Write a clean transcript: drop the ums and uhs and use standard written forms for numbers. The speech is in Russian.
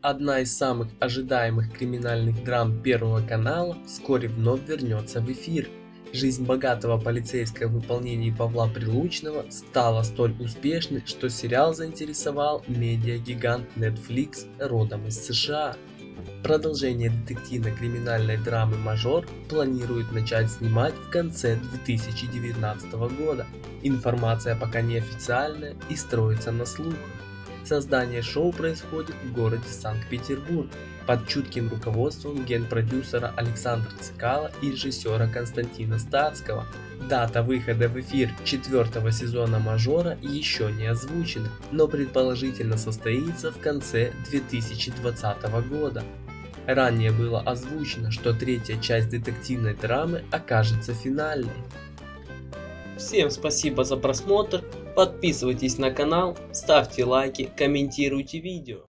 Одна из самых ожидаемых криминальных драм Первого канала вскоре вновь вернется в эфир. Жизнь богатого полицейского в исполнении Павла Прилучного стала столь успешной, что сериал заинтересовал медиагигант Netflix родом из США. Продолжение детективно-криминальной драмы «Мажор» планируют начать снимать в конце 2019 года. Информация пока неофициальная и строится на слухах. Создание шоу происходит в городе Санкт-Петербург под чутким руководством генпродюсера Александра Цикало и режиссера Константина Стацкого. Дата выхода в эфир 4-го сезона «Мажора» еще не озвучена, но предположительно состоится в конце 2020 года. Ранее было озвучено, что третья часть детективной драмы окажется финальной. Всем спасибо за просмотр, подписывайтесь на канал, ставьте лайки, комментируйте видео.